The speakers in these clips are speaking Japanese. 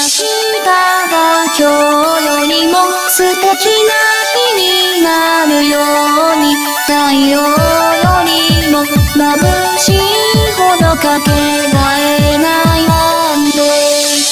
日が今日よりも素敵な日になるように、太陽よりも眩しいほどかけがえないワンデイ。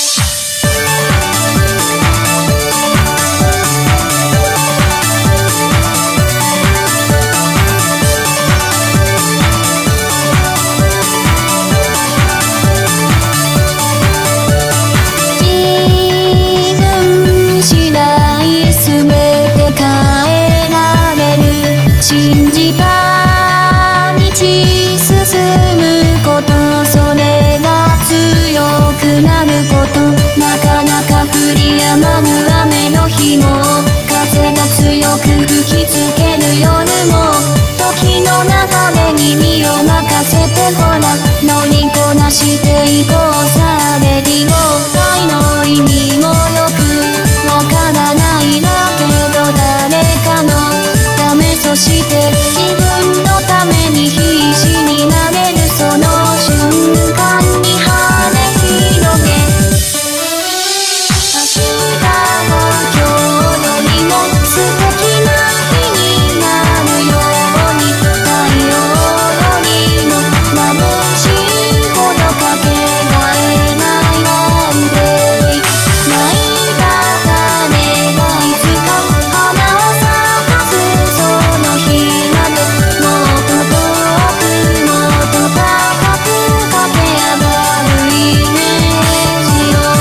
信じた道進むこと、それが強くなること。なかなか降り止まぬ雨の日も、風が強く吹きつける夜も、時の流れに身を任せてほら乗りこなしていこうさ。レディオ愛の意味もよくわからないだけど、誰かのためそして自分のために必死になれる、その瞬間に羽広げ、明日が今日よりも素敵な日になるように、太陽よりも眩しいほどかけがえないワンデイ。泣いた種がいつか花を咲かす、その日までもっと遠くもっと高く駆け上がるイメージを。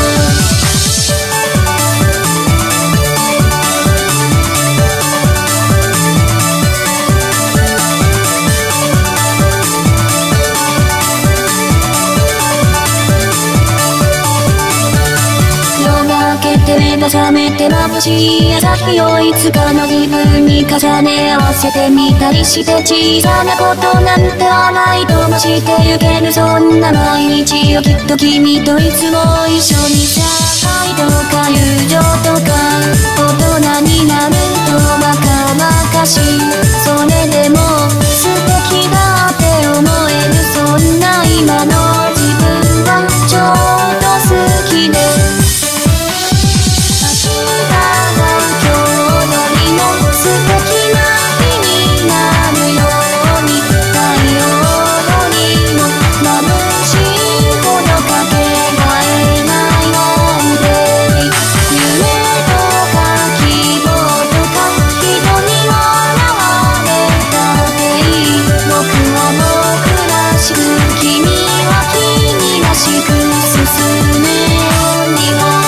夜が明けて目が覚めて眩しい朝日をいつかの自分に重ね合わせてみたりして、小さなことなんて洗い飛ばしてゆける、そんな毎日をきっと君といつも一緒に。社会とか友情とか大人になるとバカバカしい、それでも素敵だって思える、そんな今の自分はちょっと好きで、明日が今日よりも素敵な日になるように、太陽よりも眩しいほどかけがえないワンデイ。夢とか希望とか人に笑われたっていい、僕は僕らしく、君は君らしく進めようには。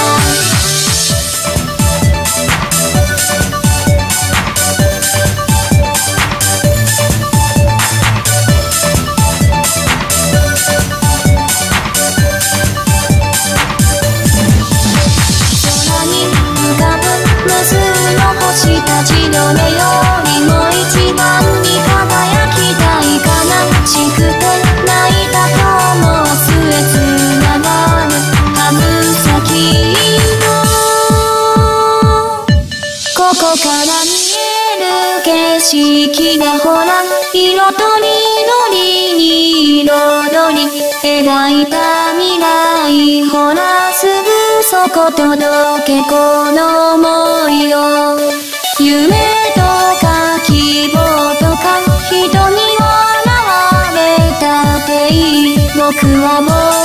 空に浮かぶ無数の星たち、どれよりも一番に輝きたいかな。しくて泣いた今日も末つながる春先の、ここから見える景色がほら色と緑に彩り描いた未来、ほらすぐそこ届けこの想いを。夢とか希望とか人に笑われたっていい、僕はもう